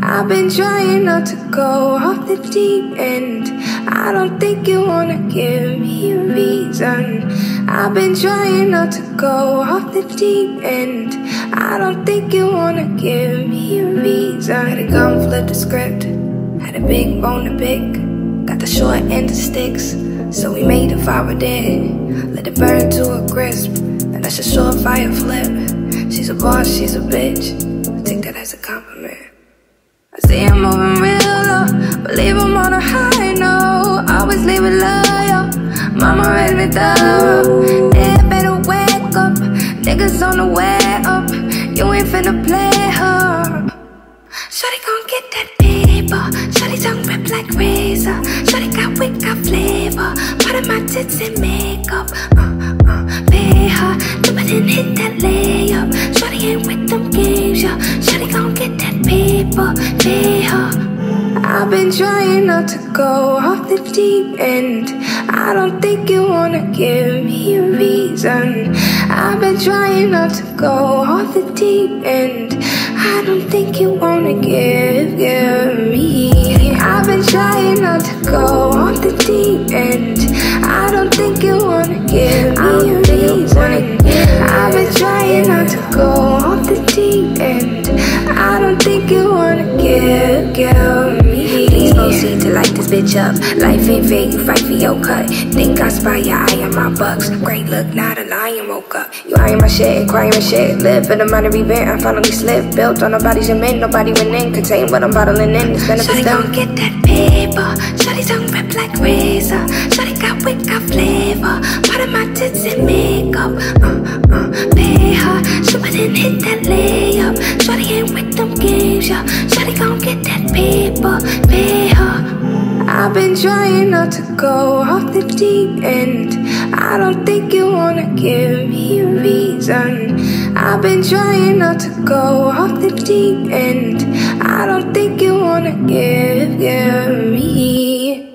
I've been trying not to go off the deep end. I don't think you wanna give me a reason. I've been trying not to go off the deep end. I don't think you wanna give me a reason. Had a gun, flip the script. Had a big bone to pick. Got the short end of sticks, so we made a fire dead. Let it burn to a crisp, and that's a surefire flip. She's a boss, she's a bitch. I take that as a compliment. I see I'm moving real low, believe I'm on a high note. Always leave it loyal, mama raised me thorough. Yeah, better wake up, niggas on the way up. You ain't finna play her. Shawty gon' get that paper. Shawty tongue rip like razor. Shawty got wit, got flavor. Part of my tits and makeup. Pay her, do it and hit that layup. Shawty ain't with them games, yeah. Shawty gon' get that paper, pay her. I've been trying not to go off the deep end. I don't think you wanna give me a reason. I've been trying not to go off the deep end. I don't think you wanna give me. I've been trying not to go off the deep end. I don't think you wanna give me a reason. I've been trying not to go off the deep end. I don't think you wanna give me. Please proceed to light this bitch up. Life ain't fair, you fight for your cut. Think I spy your eye on my bucks. Great look, not a lion woke up. You eyeing my shit, crying my shit. Live in a minor event, I finally slipped. Built on nobody's cement, nobody went in. Contain what I'm bottling in, it's benefits Shawty gon' get that paper. Shawty tongue rip like razor. Shawty got wit, got flavor. Part of my tits and makeup. Pay her, shoot it and hit that layup. Shawty ain't with them games, yeah. Shawty gon' get that paper, pay her. I've been trying not to go off the deep end. I don't think you wanna give me a reason. I've been trying not to go off the deep end. I don't think you wanna give me.